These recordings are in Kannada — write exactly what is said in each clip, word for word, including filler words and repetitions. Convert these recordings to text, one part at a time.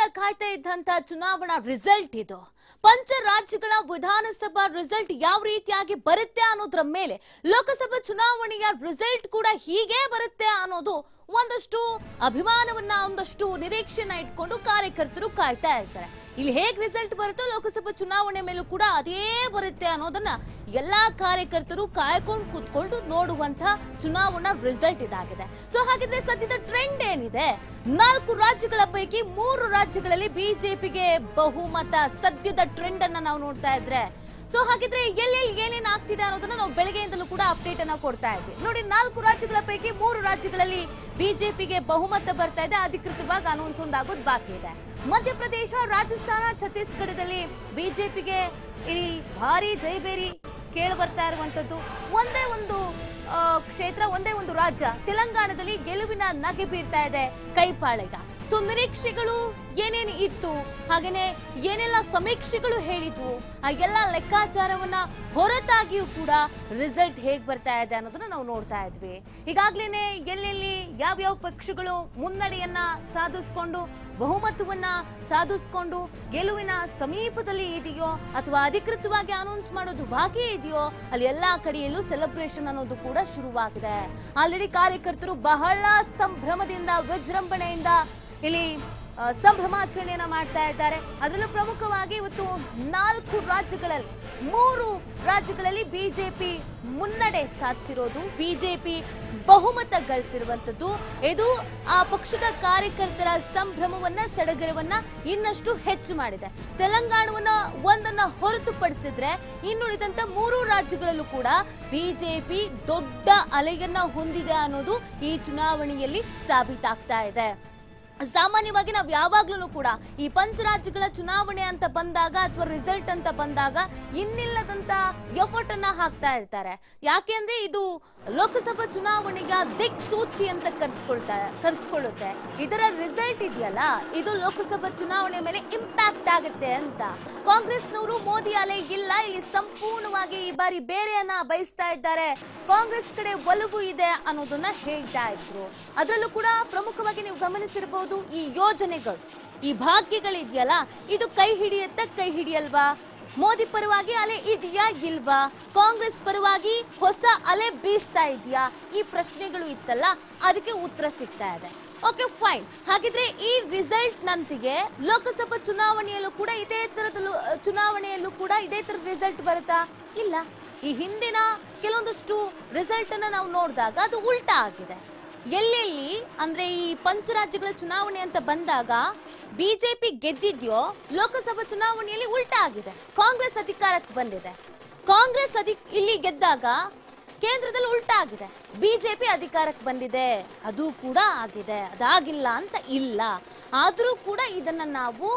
ಕಾಯ್ತಾ ಇದ್ದಂತ ಚುನಾವಣಾ ರಿಸಲ್ಟ್ ಇದು. ಪಂಚ ರಾಜ್ಯಗಳ ವಿಧಾನಸಭಾ ರಿಸಲ್ಟ್ ಯಾವ ರೀತಿಯಾಗಿ ಬರುತ್ತೆ ಅನ್ನೋದ್ರ ಮೇಲೆ ಲೋಕಸಭಾ ಚುನಾವಣೆಯ ರಿಸಲ್ಟ್ ಕೂಡ ಹೀಗೆ ಬರುತ್ತೆ ಅನ್ನೋದು ಒಂದಷ್ಟು ಅಭಿಮಾನವನ್ನ ಒಂದಷ್ಟು ನಿರೀಕ್ಷೆನ ಇಟ್ಕೊಂಡು ಕಾರ್ಯಕರ್ತರು ಕಾಯ್ತಾ ಇರ್ತಾರೆ. ಇಲ್ಲಿ ಹೇಗೆ ರಿಸಲ್ಟ್ ಬರುತ್ತೋ ಲೋಕಸಭಾ ಚುನಾವಣೆ ಮೇಲೂ ಕೂಡ ಅದೇ ಬರುತ್ತೆ ಅನ್ನೋದನ್ನ ಎಲ್ಲಾ ಕಾರ್ಯಕರ್ತರು ಕಾಯ್ಕೊಂಡು ಕೂತ್ಕೊಂಡು ನೋಡುವಂತ ಚುನಾವಣಾ ರಿಸಲ್ಟ್ ಇದಾಗಿದೆ. ಸೊ ಹಾಗಿದ್ರೆ ಸದ್ಯದ ಟ್ರೆಂಡ್ ಏನಿದೆ? ನಾಲ್ಕು ರಾಜ್ಯಗಳ ಪೈಕಿ ಮೂರು ರಾಜ್ಯಗಳಲ್ಲಿ ಬಿಜೆಪಿಗೆ ಬಹುಮತ. ಸದ್ಯದ ಟ್ರೆಂಡ್ ಅನ್ನ ನಾವು ನೋಡ್ತಾ ಇದ್ರೆ ಸೊ ಹಾಗಿದ್ರೆ ಎಲ್ಲೆಲ್ಲಿ ಏನೇನ್ ಆಗ್ತಿದೆ ಅನ್ನೋದನ್ನ ನಾವು ಬೆಳಗ್ಗೆಯಿಂದಲೂ ಕೂಡ ಅಪ್ಡೇಟ್ ಅನ್ನ ಕೊಡ್ತಾ ಇದ್ವಿ. ನೋಡಿ, ನಾಲ್ಕು ರಾಜ್ಯಗಳ ಪೈಕಿ ಮೂರು ರಾಜ್ಯಗಳಲ್ಲಿ ಬಿಜೆಪಿಗೆ ಬಹುಮತ ಬರ್ತಾ ಇದೆ. ಅಧಿಕೃತವಾಗಿ ಅನೌನ್ಸ್ ಒಂದಾಗೋದು ಬಾಕಿ ಇದೆ. ಮಧ್ಯಪ್ರದೇಶ, ರಾಜಸ್ಥಾನ, ಛತ್ತೀಸ್ಗಢದಲ್ಲಿ ಬಿಜೆಪಿಗೆ ಇಲ್ಲಿ ಭಾರಿ ಜೈಬೇರಿ ಕೇಳಿ ಬರ್ತಾ ಇರುವಂತದ್ದು. ಒಂದೇ ಒಂದು ಕ್ಷೇತ್ರ, ಒಂದೇ ಒಂದು ರಾಜ್ಯ ತೆಲಂಗಾಣದಲ್ಲಿ ಗೆಲುವಿನ ನಗೆ ಬೀರ್ತಾ ಇದೆ ಕೈಪಾಳೆಗ. ಸೊ ನಿರೀಕ್ಷೆಗಳು ಏನೇನು ಇತ್ತು, ಹಾಗೇನೆ ಏನೆಲ್ಲ ಸಮೀಕ್ಷೆಗಳು ಹೇಳಿದ್ವು, ಆ ಎಲ್ಲ ಲೆಕ್ಕಾಚಾರವನ್ನ ಹೊರತಾಗಿಯೂ ಕೂಡ ರಿಸಲ್ಟ್ ಹೇಗ್ ಬರ್ತಾ ಇದೆ ಅನ್ನೋದನ್ನ ನಾವು ನೋಡ್ತಾ ಇದ್ವಿ. ಈಗಾಗ್ಲೇನೆ ಎಲ್ಲೆಲ್ಲಿ ಯಾವ್ಯಾವ ಪಕ್ಷಗಳು ಮುನ್ನಡೆಯನ್ನ ಸಾಧಿಸ್ಕೊಂಡು ಬಹುಮತವನ್ನ ಸಾಧಿಸ್ಕೊಂಡು ಗೆಲುವಿನ ಸಮೀಪದಲ್ಲಿ ಇದೆಯೋ ಅಥವಾ ಅಧಿಕೃತವಾಗಿ ಅನೌನ್ಸ್ ಮಾಡೋದು ಬಾಕಿ ಇದೆಯೋ ಅಲ್ಲಿ ಎಲ್ಲಾ ಕಡೆಯಲ್ಲೂ ಸೆಲೆಬ್ರೇಷನ್ ಅನ್ನೋದು ಕೂಡ ಶುರುವಾಗಿದೆ. ಆಲ್ರೆಡಿ ಕಾರ್ಯಕರ್ತರು ಬಹಳ ಸಂಭ್ರಮದಿಂದ ವಿಜೃಂಭಣೆಯಿಂದ ಇಲ್ಲಿ ಸಂಭ್ರಮಾಚರಣೆಯನ್ನ ಮಾಡ್ತಾ ಇದ್ದಾರೆ. ಅದರಲ್ಲೂ ಪ್ರಮುಖವಾಗಿ ಇವತ್ತು ನಾಲ್ಕು ರಾಜ್ಯಗಳಲ್ಲಿ ಮೂರು ರಾಜ್ಯಗಳಲ್ಲಿ ಬಿಜೆಪಿ ಮುನ್ನಡೆ ಸಾಧಿಸಿರೋದು, ಬಿಜೆಪಿ ಬಹುಮತ ಗಳಿಸಿರುವಂತದ್ದು. ಇದು ಆ ಪಕ್ಷದ ಕಾರ್ಯಕರ್ತರ ಸಂಭ್ರಮವನ್ನ, ಸಡಗರವನ್ನ ಇನ್ನಷ್ಟು ಹೆಚ್ಚು ಮಾಡಿದೆ. ತೆಲಂಗಾಣವನ್ನ ಒಂದನ್ನ ಹೊರತುಪಡಿಸಿದ್ರೆ ಇನ್ನುಳಿದಂತ ಮೂರು ರಾಜ್ಯಗಳಲ್ಲೂ ಕೂಡ ಬಿಜೆಪಿ ದೊಡ್ಡ ಅಲೆಯನ್ನ ಹೊಂದಿದೆ ಅನ್ನೋದು ಈ ಚುನಾವಣೆಯಲ್ಲಿ ಸಾಬೀತಾಗ್ತಾ ಇದೆ. ಸಾಮಾನ್ಯವಾಗಿ ನಾವು ಯಾವಾಗ್ಲೂ ಕೂಡ ಈ ಪಂಚರಾಜ್ಯಗಳ ಚುನಾವಣೆ ಅಂತ ಬಂದಾಗ ಅಥವಾ ರಿಸಲ್ಟ್ ಅಂತ ಬಂದಾಗ ಇನ್ನಿಲ್ಲದಂತ ಎಫರ್ಟ್ ಅನ್ನ ಹಾಕ್ತಾ ಇರ್ತಾರೆ. ಯಾಕೆಂದ್ರೆ ಇದು ಲೋಕಸಭಾ ಚುನಾವಣೆಗೆ ದಿಕ್ಸೂಚಿ ಅಂತ ಕರ್ಸ್ಕೊಳ್ತಾ ಕರ್ಸ್ಕೊಳ್ಳುತ್ತೆ. ಇದರ ರಿಸಲ್ಟ್ ಇದೆಯಲ್ಲ, ಇದು ಲೋಕಸಭಾ ಚುನಾವಣೆ ಮೇಲೆ ಇಂಪ್ಯಾಕ್ಟ್ ಆಗುತ್ತೆ ಅಂತ. ಕಾಂಗ್ರೆಸ್ನವರು ಮೋದಿ ಅಲೆ ಇಲ್ಲ, ಇಲ್ಲಿ ಸಂಪೂರ್ಣವಾಗಿ ಈ ಬಾರಿ ಬೇರೆಯನ್ನ ಬಯಸ್ತಾ ಇದ್ದಾರೆ, ಕಾಂಗ್ರೆಸ್ ಕಡೆ ಒಲವು ಇದೆ ಅನ್ನೋದನ್ನ ಹೇಳ್ತಾ ಇದ್ರು. ಅದರಲ್ಲೂ ಕೂಡ ಪ್ರಮುಖವಾಗಿ ನೀವು ಗಮನಿಸಿರಬಹುದು, ಈ ಯೋಜನೆಗಳು, ಈ ಭಾಗ್ಯಗಳಿದೆಯಲ್ಲ, ಇದು ಕೈ ಹಿಡಿಯುತ್ತೆ ಕೈ ಹಿಡಿಯಲ್ವಾ? ಮೋದಿ ಪರವಾಗಿ ಅಲೆ ಇದೆಯಾ ಇಲ್ವಾ? ಕಾಂಗ್ರೆಸ್ ಪರವಾಗಿ ಹೊಸ ಅಲೆ ಬೀಸ್ತಾ ಇದೆಯಾ? ಈ ಪ್ರಶ್ನೆಗಳು ಇತ್ತಲ್ಲ, ಅದಕ್ಕೆ ಉತ್ತರ ಸಿಗ್ತಾ ಇದೆ. Okay, fine. ಹಾಗಿದ್ರೆ ಈ ರಿಸಲ್ಟ್ ನಂತಿಗೆ ಲೋಕಸಭಾ ಚುನಾವಣೆಯಲ್ಲೂ ಕೂಡ ಇದೇ ತರದ ಚುನಾವಣೆಯಲ್ಲೂ ಕೂಡ ಇದೇ ತರದ ರಿಸಲ್ಟ್ ಬರುತ್ತಾ? ಇಲ್ಲ. ಈ ಹಿಂದಿನ ಕೆಲವೊಂದಷ್ಟು ರಿಸಲ್ಟ್ ಅನ್ನ ನಾವು ನೋಡಿದಾಗ ಅದು ಉಲ್ಟಾ ಆಗಿದೆ. ಎಲ್ಲೆಲ್ಲಿ ಅಂದ್ರೆ ಈ ಪಂಚರಾಜ್ಯಗಳ ಚುನಾವಣೆ ಅಂತ ಬಂದಾಗ ಬಿಜೆಪಿ ಗೆದ್ದಿದ್ಯೋ ಲೋಕಸಭಾ ಚುನಾವಣೆಯಲ್ಲಿ ಉಲ್ಟಾ ಆಗಿದೆ. ಕಾಂಗ್ರೆಸ್ ಅಧಿಕಾರಕ್ಕೆ ಬಂದಿದೆ. ಕಾಂಗ್ರೆಸ್ ಅಧಿ ಇಲ್ಲಿ ಗೆದ್ದಾಗ ಕೇಂದ್ರದಲ್ಲಿ ಉಲ್ಟಾ ಆಗಿದೆ. ಬಿಜೆಪಿ ಅಧಿಕಾರಕ್ಕೆ ಬಂದಿದೆ, ಅದು ಕೂಡ ಆಗಿದೆ, ಅದಾಗಿಲ್ಲ ಅಂತ ಇಲ್ಲ. ಆದ್ರೂ ಕೂಡ ಇದನ್ನ ನಾವು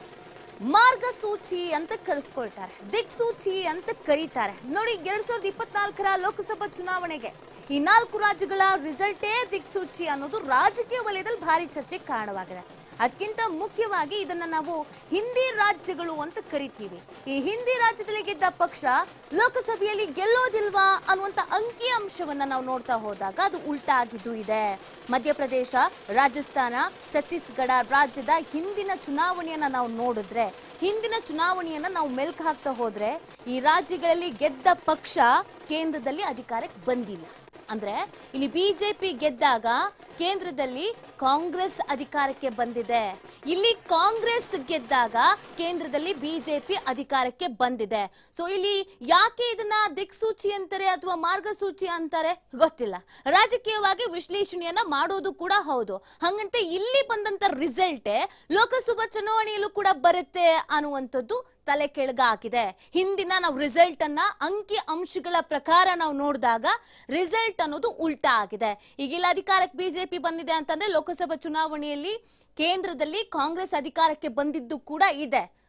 ಮಾರ್ಗಸೂಚಿ ಅಂತ ಕರೆಸ್ಕೊಳ್ತಾರೆ, ದಿಕ್ಸೂಚಿ ಅಂತ ಕರೀತಾರೆ. ನೋಡಿ, ಎರಡ್ ಸಾವಿರದ ಇಪ್ಪತ್ನಾಲ್ಕರ ಲೋಕಸಭಾ ಚುನಾವಣೆಗೆ ಈ ನಾಲ್ಕು ರಾಜ್ಯಗಳ ರಿಸಲ್ಟೇ ದಿಕ್ಸೂಚಿ ಅನ್ನೋದು ರಾಜಕೀಯ ವಲಯದಲ್ಲಿ ಭಾರಿ ಚರ್ಚೆಗೆ ಕಾರಣವಾಗಿದೆ. ಅದಕ್ಕಿಂತ ಮುಖ್ಯವಾಗಿ ಇದನ್ನ ನಾವು ಹಿಂದಿ ರಾಜ್ಯಗಳು ಅಂತ ಕರಿತೀವಿ. ಈ ಹಿಂದಿ ರಾಜ್ಯದಲ್ಲಿ ಗೆದ್ದ ಪಕ್ಷ ಲೋಕಸಭೆಯಲ್ಲಿ ಗೆಲ್ಲೋದಿಲ್ವಾ ಅನ್ನುವಂತ ಅಂಕಿ ಅಂಶವನ್ನ ನಾವು ನೋಡ್ತಾ ಹೋದಾಗ ಅದು ಉಲ್ಟಾ ಆಗಿದ್ದು ಇದೆ. ಮಧ್ಯಪ್ರದೇಶ, ರಾಜಸ್ಥಾನ, ಛತ್ತೀಸ್ಗಢ ರಾಜ್ಯದ ಹಿಂದಿನ ಚುನಾವಣೆಯನ್ನ ನಾವು ನೋಡಿದ್ರೆ, ಹಿಂದಿನ ಚುನಾವಣೆಯನ್ನ ನಾವು ಮೆಲ್ಕು ಹಾಕ್ತಾ ಹೋದ್ರೆ ಈ ರಾಜ್ಯಗಳಲ್ಲಿ ಗೆದ್ದ ಪಕ್ಷ ಕೇಂದ್ರದಲ್ಲಿ ಅಧಿಕಾರಕ್ಕೆ ಬಂದಿಲ್ಲ. ಅಂದ್ರೆ ಇಲ್ಲಿ ಬಿಜೆಪಿ ಗೆದ್ದಾಗ ಕೇಂದ್ರದಲ್ಲಿ ಕಾಂಗ್ರೆಸ್ ಅಧಿಕಾರಕ್ಕೆ ಬಂದಿದೆ. ಇಲ್ಲಿ ಕಾಂಗ್ರೆಸ್ ಗೆದ್ದಾಗ ಕೇಂದ್ರದಲ್ಲಿ ಬಿಜೆಪಿ ಅಧಿಕಾರಕ್ಕೆ ಬಂದಿದೆ. ಸೊ ಇಲ್ಲಿ ಯಾಕೆ ಇದನ್ನ ದಿಕ್ಸೂಚಿ ಅಂತಾರೆ ಅಥವಾ ಮಾರ್ಗಸೂಚಿ ಅಂತಾರೆ ಗೊತ್ತಿಲ್ಲ. ರಾಜಕೀಯವಾಗಿ ವಿಶ್ಲೇಷಣೆಯನ್ನ ಮಾಡೋದು ಕೂಡ ಹೌದು. ಹಂಗಂತ ಇಲ್ಲಿ ಬಂದಂತ ರಿಸಲ್ಟ್ ಲೋಕಸಭಾ ಚುನಾವಣೆಯಲ್ಲೂ ಕೂಡ ಬರುತ್ತೆ ಅನ್ನುವಂಥದ್ದು ತಲೆ ಕೆಳಗ ಹಾಕಿದೆ. ಹಿಂದಿನ ನಾವು ರಿಸಲ್ಟ್ ಅನ್ನ ಅಂಕಿ ಅಂಶಗಳ ಪ್ರಕಾರ ನಾವು ನೋಡಿದಾಗ ರಿಸಲ್ಟ್ ಅನ್ನೋದು ಉಲ್ಟಾ ಆಗಿದೆ. ಈಗಿಲ್ಲ ಅಧಿಕಾರಕ್ಕೆ ಬಿಜೆಪಿ ಬಂದಿದೆ ಅಂತಂದ್ರೆ ಲೋಕಸಭಾ ಚುನಾವಣೆಯಲ್ಲಿ ಕೇಂದ್ರದಲ್ಲಿ ಕಾಂಗ್ರೆಸ್ ಅಧಿಕಾರಕ್ಕೆ ಬಂದಿದ್ದು ಕೂಡ ಇದೆ.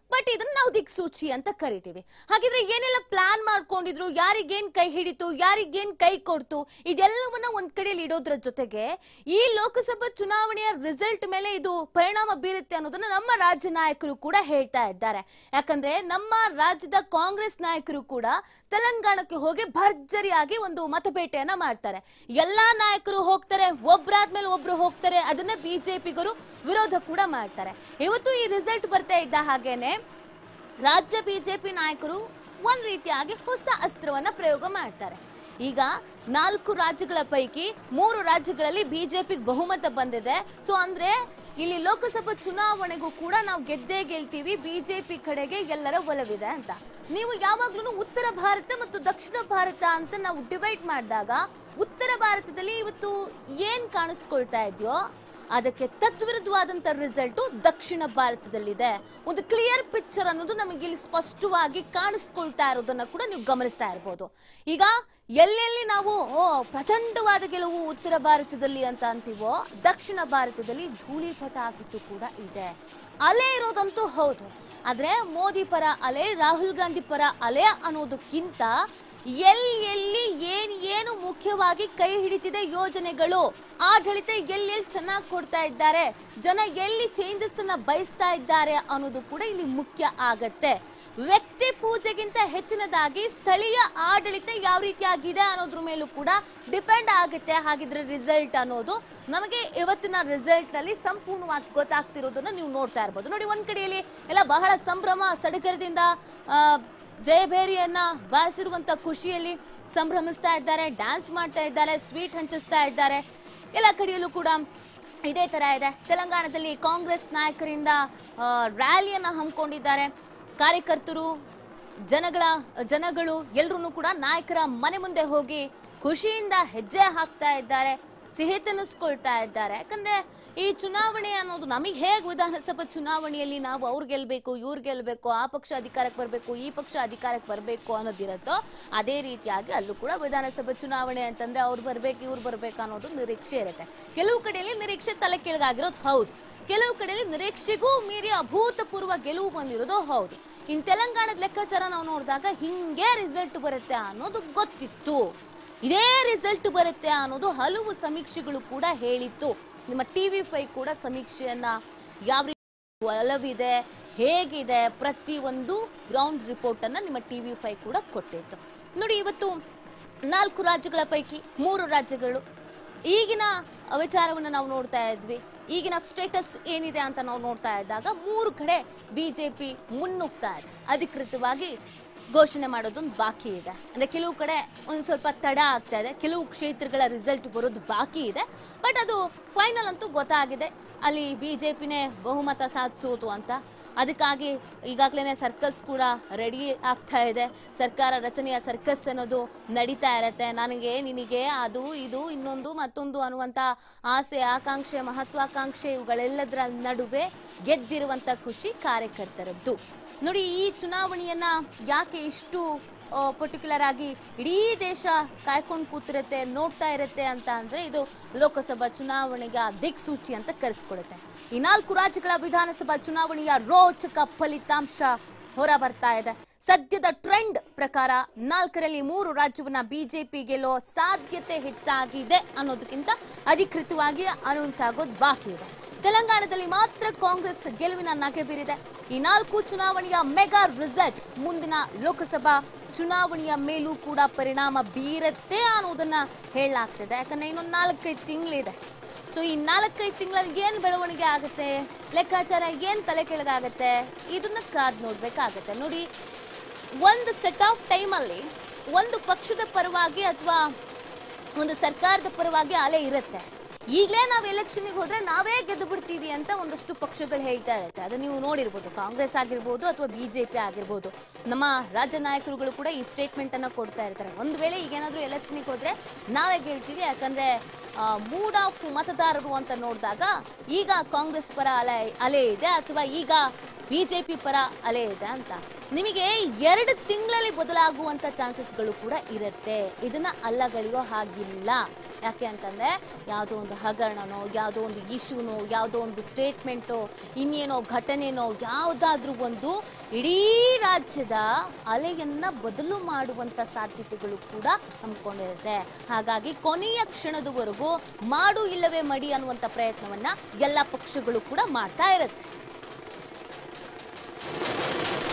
ಬಟ್ ಇದನ್ನ ನಾವು ದಿಕ್ಸೂಚಿ ಅಂತ ಕರಿತೀವಿ. ಹಾಗಿದ್ರೆ ಏನೆಲ್ಲ ಪ್ಲಾನ್ ಮಾಡ್ಕೊಂಡಿದ್ರು, ಯಾರಿಗೇನ್ ಕೈ ಹಿಡಿತು, ಯಾರಿಗೇನ್ ಕೈ ಕೊಡ್ತು, ಇದೆಲ್ಲವನ್ನ ಒಂದ್ ಕಡೆಯಲ್ಲಿ ಇಡೋದ್ರ ಜೊತೆಗೆ ಈ ಲೋಕಸಭಾ ಚುನಾವಣೆಯ ರಿಸಲ್ಟ್ ಮೇಲೆ ಇದು ಪರಿಣಾಮ ಬೀರುತ್ತೆ ಅನ್ನೋದನ್ನ ನಮ್ಮ ರಾಜ್ಯ ನಾಯಕರು ಕೂಡ ಹೇಳ್ತಾ ಇದ್ದಾರೆ. ಯಾಕಂದ್ರೆ ನಮ್ಮ ರಾಜ್ಯದ ಕಾಂಗ್ರೆಸ್ ನಾಯಕರು ಕೂಡ ತೆಲಂಗಾಣಕ್ಕೆ ಹೋಗಿ ಭರ್ಜರಿಯಾಗಿ ಒಂದು ಮತಪೇಟೆಯನ್ನ ಮಾಡ್ತಾರೆ. ಎಲ್ಲಾ ನಾಯಕರು ಹೋಗ್ತಾರೆ, ಒಬ್ರಾದ್ಮೇಲೆ ಒಬ್ರು ಹೋಗ್ತಾರೆ, ಅದನ್ನ ಬಿಜೆಪಿಗರು ವಿರೋಧ ಕೂಡ ಮಾಡ್ತಾರೆ. ಇವತ್ತು ಈ ರಿಸಲ್ಟ್ ಬರ್ತಾ ಇದ್ದ ಹಾಗೇನೆ ರಾಜ್ಯ ಬಿಜೆಪಿ ನಾಯಕರು ಒಂದ್ ರೀತಿಯಾಗಿ ಹೊಸ ಅಸ್ತ್ರವನ್ನ ಪ್ರಯೋಗ ಮಾಡ್ತಾರೆ. ಈಗ ನಾಲ್ಕು ರಾಜ್ಯಗಳ ಪೈಕಿ ಮೂರು ರಾಜ್ಯಗಳಲ್ಲಿ ಬಿಜೆಪಿಗೆ ಬಹುಮತ ಬಂದಿದೆ. ಸೊ ಅಂದ್ರೆ ಇಲ್ಲಿ ಲೋಕಸಭಾ ಚುನಾವಣೆಗೂ ಕೂಡ ನಾವು ಗೆದ್ದೇ ಗೆಲ್ತೀವಿ, ಬಿಜೆಪಿ ಕಡೆಗೆ ಎಲ್ಲರ ಒಲವಿದೆ ಅಂತ. ನೀವು ಯಾವಾಗ್ಲೂ ಉತ್ತರ ಭಾರತ ಮತ್ತು ದಕ್ಷಿಣ ಭಾರತ ಅಂತ ನಾವು ಡಿವೈಡ್ ಮಾಡಿದಾಗ ಉತ್ತರ ಭಾರತದಲ್ಲಿ ಇವತ್ತು ಏನ್ ಕಾಣಿಸ್ಕೊಳ್ತಾ ಇದೆಯೋ ಅದಕ್ಕೆ ತದ್ವಿರುದ್ಧವಾದಂತ ರಿಸಲ್ಟ್ ದಕ್ಷಿಣ ಭಾರತದಲ್ಲಿದೆ. ಒಂದು ಕ್ಲಿಯರ್ ಪಿಕ್ಚರ್ ಅನ್ನೋದು ನಮಗೆ ಇಲ್ಲಿ ಸ್ಪಷ್ಟವಾಗಿ ಕಾಣಿಸ್ಕೊಳ್ತಾ ಇರೋದನ್ನ ಕೂಡ ನೀವು ಗಮನಿಸ್ತಾ ಇರಬಹುದು. ಈಗ ಎಲ್ಲೆಲ್ಲಿ ನಾವು ಓ ಪ್ರಚಂಡವಾದ ಗೆಲುವು ಉತ್ತರ ಭಾರತದಲ್ಲಿ ಅಂತ ಅಂತೀವೋ, ದಕ್ಷಿಣ ಭಾರತದಲ್ಲಿ ಧೂಳಿಪಟ ಆಗಿತ್ತು ಕೂಡ ಇದೆ. ಅಲೆ ಇರೋದಂತೂ ಹೌದು, ಆದ್ರೆ ಮೋದಿ ಪರ ಅಲೆ, ರಾಹುಲ್ ಗಾಂಧಿ ಪರ ಅಲೆ ಅನ್ನೋದಕ್ಕಿಂತ ಎಲ್ಲಿ ಎಲ್ಲಿ ಏನ್ ಏನು ಮುಖ್ಯವಾಗಿ ಕೈ ಹಿಡಿತಿದೆ ಯೋಜನೆಗಳು, ಆಡಳಿತ ಎಲ್ಲೆಲ್ಲಿ ಚೆನ್ನಾಗಿ ಕೊಡ್ತಾ ಇದ್ದಾರೆ, ಜನ ಎಲ್ಲಿ ಚೇಂಜಸ್ ಅನ್ನ ಬಯಸ್ತಾ ಇದ್ದಾರೆ ಅನ್ನೋದು ಕೂಡ ಇಲ್ಲಿ ಮುಖ್ಯ ಆಗತ್ತೆ. ವ್ಯಕ್ತಿ ಪೂಜೆಗಿಂತ ಹೆಚ್ಚಿನದಾಗಿ ಸ್ಥಳೀಯ ಆಡಳಿತ ಯಾವ ರೀತಿಯಾಗಿದೆ ಅನ್ನೋದ್ರ ಮೇಲೂ ಕೂಡ ಡಿಪೆಂಡ್ ಆಗುತ್ತೆ. ಹಾಗಿದ್ರೆ ರಿಸಲ್ಟ್ ಅನ್ನೋದು ನಮಗೆ ಇವತ್ತಿನ ರಿಸಲ್ಟ್ ನಲ್ಲಿ ಸಂಪೂರ್ಣವಾಗಿ ಗೊತ್ತಾಗ್ತಿರೋದನ್ನ ನೀವು ನೋಡ್ತಾ ಇರ್ಬೋದು. ನೋಡಿ, ಒಂದ್ ಕಡೆಯಲ್ಲಿ ಎಲ್ಲ ಬಹಳ ಸಂಭ್ರಮ ಸಡಗರದಿಂದ ಆ ಜಯಭೇರಿಯನ್ನ ಬಾರಿಸಿರುವಂತ ಖುಷಿಯಲ್ಲಿ ಸಂಭ್ರಮಿಸ್ತಾ ಇದ್ದಾರೆ, ಡ್ಯಾನ್ಸ್ ಮಾಡ್ತಾ ಇದ್ದಾರೆ, ಸ್ವೀಟ್ ಹಂಚಿಸ್ತಾ ಇದ್ದಾರೆ. ಎಲ್ಲ ಕಡೆಯಲ್ಲೂ ಕೂಡ ಇದೇ ತರ ಇದೆ. ತೆಲಂಗಾಣದಲ್ಲಿ ಕಾಂಗ್ರೆಸ್ ನಾಯಕರಿಂದ ರ್ಯಾಲಿಯನ್ನ ಹಮ್ಮಿಕೊಂಡಿದ್ದಾರೆ. ಕಾರ್ಯಕರ್ತರು, ಜನಗಳ ಜನಗಳು ಎಲ್ಲರೂ ಕೂಡ ನಾಯಕರ ಮನೆ ಮುಂದೆ ಹೋಗಿ ಖುಷಿಯಿಂದ ಹೆಜ್ಜೆ ಹಾಕ್ತಾ ಇದ್ದಾರೆ, ಸಿಹಿ ತಿನ್ನಿಸ್ಕೊಳ್ತಾ ಇದ್ದಾರೆ. ಯಾಕಂದ್ರೆ ಈ ಚುನಾವಣೆ ಅನ್ನೋದು ನಮಗೆ ಹೇಗೆ ವಿಧಾನಸಭಾ ಚುನಾವಣೆಯಲ್ಲಿ ನಾವು ಅವ್ರು ಗೆಲ್ಬೇಕು, ಇವ್ರು ಗೆಲ್ಬೇಕು, ಆ ಪಕ್ಷ ಅಧಿಕಾರಕ್ಕೆ ಬರಬೇಕು, ಈ ಪಕ್ಷ ಅಧಿಕಾರಕ್ಕೆ ಬರಬೇಕು ಅನ್ನೋದಿರುತ್ತೋ ಅದೇ ರೀತಿಯಾಗಿ ಅಲ್ಲೂ ಕೂಡ ವಿಧಾನಸಭಾ ಚುನಾವಣೆ ಅಂತಂದ್ರೆ ಅವ್ರು ಬರ್ಬೇಕು, ಇವ್ರು ಬರ್ಬೇಕು ಅನ್ನೋದು ನಿರೀಕ್ಷೆ ಇರುತ್ತೆ. ಕೆಲವು ಕಡೆಯಲ್ಲಿ ನಿರೀಕ್ಷೆ ತಲೆ ಕೆಳಗಾಗಿರೋದು ಹೌದು, ಕೆಲವು ಕಡೆಯಲ್ಲಿ ನಿರೀಕ್ಷೆಗೂ ಮೀರಿ ಅಭೂತಪೂರ್ವ ಗೆಲುವು ಬಂದಿರೋದು ಹೌದು. ಇನ್ನು ತೆಲಂಗಾಣದ ಲೆಕ್ಕಾಚಾರ ನಾವು ನೋಡಿದಾಗ ಹಿಂಗೆ ರಿಸಲ್ಟ್ ಬರುತ್ತೆ ಅನ್ನೋದು ಗೊತ್ತಿತ್ತು, ಇದೇ ರಿಸಲ್ಟ್ ಬರುತ್ತೆ ಅನ್ನೋದು ಹಲವು ಸಮೀಕ್ಷೆಗಳು ಕೂಡ ಹೇಳಿತ್ತು. ನಿಮ್ಮ ಟಿವಿ ಫೈವ್ ಕೂಡ ಸಮೀಕ್ಷೆಯನ್ನ ಯಾವ ರೀತಿ ಒಲವಿದೆ, ಹೇಗಿದೆ, ಪ್ರತಿ ಒಂದು ಗ್ರೌಂಡ್ ರಿಪೋರ್ಟ್ ಅನ್ನ ನಿಮ್ಮ ಟಿವಿ ಫೈವ್ ಕೂಡ ಕೊಟ್ಟಿತ್ತು. ನೋಡಿ, ಇವತ್ತು ನಾಲ್ಕು ರಾಜ್ಯಗಳ ಪೈಕಿ ಮೂರು ರಾಜ್ಯಗಳು ಈಗಿನ ವಿಚಾರವನ್ನು ನಾವು ನೋಡ್ತಾ ಇದ್ವಿ. ಈಗಿನ ಸ್ಟೇಟಸ್ ಏನಿದೆ ಅಂತ ನಾವು ನೋಡ್ತಾ ಇದ್ದಾಗ ಮೂರು ಕಡೆ ಬಿಜೆಪಿ ಮುನ್ನುಗ್ತಾ ಇದೆ. ಅಧಿಕೃತವಾಗಿ ಘೋಷಣೆ ಮಾಡೋದೊಂದು ಬಾಕಿ ಇದೆ. ಅಂದರೆ ಕೆಲವು ಕಡೆ ಒಂದು ಸ್ವಲ್ಪ ತಡ ಆಗ್ತಾ ಇದೆ, ಕೆಲವು ಕ್ಷೇತ್ರಗಳ ರಿಸಲ್ಟ್ ಬರೋದು ಬಾಕಿ ಇದೆ. ಬಟ್ ಅದು ಫೈನಲ್ ಅಂತೂ ಗೊತ್ತಾಗಿದೆ, ಅಲ್ಲಿ ಬಿ ಜೆ ಪಿನೇ ಬಹುಮತ ಸಾಧಿಸೋದು ಅಂತ. ಅದಕ್ಕಾಗಿ ಈಗಾಗಲೇ ಸರ್ಕಸ್ ಕೂಡ ರೆಡಿ ಆಗ್ತಾ ಇದೆ. ಸರ್ಕಾರ ರಚನೆಯ ಸರ್ಕಸ್ ಅನ್ನೋದು ನಡೀತಾ ಇರತ್ತೆ. ನನಗೆ, ನಿನಗೆ, ಅದು ಇದು ಇನ್ನೊಂದು ಮತ್ತೊಂದು ಅನ್ನುವಂಥ ಆಸೆ, ಆಕಾಂಕ್ಷೆ, ಮಹತ್ವಾಕಾಂಕ್ಷೆ ಇವುಗಳೆಲ್ಲದರ ನಡುವೆ ಗೆದ್ದಿರುವಂಥ ಖುಷಿ ಕಾರ್ಯಕರ್ತರದ್ದು. ನೋಡಿ, ಈ ಚುನಾವಣೆಯನ್ನ ಯಾಕೆ ಇಷ್ಟು ಪರ್ಟಿಕ್ಯುಲರ್ ಆಗಿ ಇಡೀ ದೇಶ ಕಾಯ್ಕೊಂಡು ಕೂತಿರುತ್ತೆ, ನೋಡ್ತಾ ಇರುತ್ತೆ ಅಂತ ಅಂದ್ರೆ ಇದು ಲೋಕಸಭಾ ಚುನಾವಣೆಗೆ ದಿಕ್ಸೂಚಿ ಅಂತ ಕರೆಸ್ಕೊಳುತ್ತೆ. ಈ ನಾಲ್ಕು ರಾಜ್ಯಗಳ ವಿಧಾನಸಭಾ ಚುನಾವಣೆಯ ರೋಚಕ ಫಲಿತಾಂಶ ಹೊರ ಬರ್ತಾ ಇದೆ. ಸದ್ಯದ ಟ್ರೆಂಡ್ ಪ್ರಕಾರ ನಾಲ್ಕರಲ್ಲಿ ಮೂರು ರಾಜ್ಯವನ್ನ ಬಿಜೆಪಿ ಗೆಲ್ಲೋ ಸಾಧ್ಯತೆ ಹೆಚ್ಚಾಗಿದೆ ಅನ್ನೋದಕ್ಕಿಂತ ಅಧಿಕೃತವಾಗಿ ಅನೌನ್ಸ್ ಆಗೋದು ಬಾಕಿ ಇದೆ. ತೆಲಂಗಾಣದಲ್ಲಿ ಮಾತ್ರ ಕಾಂಗ್ರೆಸ್ ಗೆಲುವಿನ ನಗೆ ಬೀರಿದೆ. ಈ ನಾಲ್ಕು ಚುನಾವಣೆಯ ಮೆಗಾ ರಿಸಲ್ಟ್ ಮುಂದಿನ ಲೋಕಸಭಾ ಚುನಾವಣೆಯ ಮೇಲೂ ಕೂಡ ಪರಿಣಾಮ ಬೀರುತ್ತೆ ಅನ್ನೋದನ್ನ ಹೇಳಲಾಗ್ತಿದೆ. ಯಾಕಂದ್ರೆ ಇನ್ನೊಂದು ನಾಲ್ಕೈದು ತಿಂಗಳಿದೆ. ಸೊ ಈ ನಾಲ್ಕೈದು ತಿಂಗಳಲ್ಲಿ ಏನು ಬೆಳವಣಿಗೆ ಆಗುತ್ತೆ, ಲೆಕ್ಕಾಚಾರ ಏನು ತಲೆ ಕೆಳಗಾಗತ್ತೆ, ಇದನ್ನ ಕಾದ್ ನೋಡ್ಬೇಕಾಗತ್ತೆ. ನೋಡಿ, ಒಂದು ಸೆಟ್ ಆಫ್ ಟೈಮಲ್ಲಿ ಒಂದು ಪಕ್ಷದ ಪರವಾಗಿ ಅಥವಾ ಒಂದು ಸರ್ಕಾರದ ಪರವಾಗಿ ಅಲೆ ಇರುತ್ತೆ. ಈಗಲೇ ನಾವು ಎಲೆಕ್ಷನ್ಗೆ ಹೋದ್ರೆ ನಾವೇ ಗೆದ್ದು ಬಿಡ್ತೀವಿ ಅಂತ ಒಂದಷ್ಟು ಪಕ್ಷಗಳು ಹೇಳ್ತಾ ಇರುತ್ತೆ. ಅದನ್ನ ನೀವು ನೋಡಿರ್ಬೋದು, ಕಾಂಗ್ರೆಸ್ ಆಗಿರ್ಬೋದು ಅಥವಾ ಬಿಜೆಪಿ ಆಗಿರ್ಬೋದು. ನಮ್ಮ ರಾಜ್ಯ ನಾಯಕರುಗಳು ಕೂಡ ಈ ಸ್ಟೇಟ್ಮೆಂಟ್ ಅನ್ನ ಕೊಡ್ತಾ ಇರ್ತಾರೆ. ಒಂದು ವೇಳೆ ಈಗೇನಾದ್ರೂ ಎಲೆಕ್ಷನ್ಗೆ ಹೋದ್ರೆ ನಾವೇ ಗೆಲ್ತೀವಿ, ಯಾಕಂದ್ರೆ ಮೂಡ್ ಆಫ್ ಮತದಾರರು ಅಂತ ನೋಡಿದಾಗ ಈಗ ಕಾಂಗ್ರೆಸ್ ಪರ ಅಲೆ ಅಲೆ ಇದೆ ಅಥವಾ ಈಗ ಬಿಜೆಪಿ ಪರ ಅಲೆ ಇದೆ ಅಂತ. ನಿಮಗೆ ಎರಡು ತಿಂಗಳಲ್ಲಿ ಬದಲಾಗುವಂತ ಚಾನ್ಸಸ್ಗಳು ಕೂಡ ಇರುತ್ತೆ. ಇದನ್ನ ಅಲ್ಲಗಳೆಯೋ ಹಾಗಿಲ್ಲ. ಯಾಕೆ ಅಂತಂದರೆ ಯಾವುದೋ ಒಂದು ಹಗರಣನೋ ಯಾವುದೋ ಒಂದು ಇಶ್ಯೂನೋ ಯಾವುದೋ ಒಂದು ಸ್ಟೇಟ್ಮೆಂಟೋ ಇನ್ನೇನೋ ಘಟನೆನೋ ಯಾವುದಾದ್ರೂ ಒಂದು ಇಡೀ ರಾಜ್ಯದ ಅಲೆಯನ್ನು ಬದಲು ಮಾಡುವಂಥ ಸಾಧ್ಯತೆಗಳು ಕೂಡ ಹಮ್ಮಿಕೊಂಡಿರುತ್ತೆ. ಹಾಗಾಗಿ ಕೊನೆಯ ಕ್ಷಣದವರೆಗೂ ಮಾಡು ಇಲ್ಲವೇ ಮಡಿ ಅನ್ನುವಂಥ ಪ್ರಯತ್ನವನ್ನು ಎಲ್ಲ ಪಕ್ಷಗಳು ಕೂಡ ಮಾಡ್ತಾ ಇರುತ್ತೆ.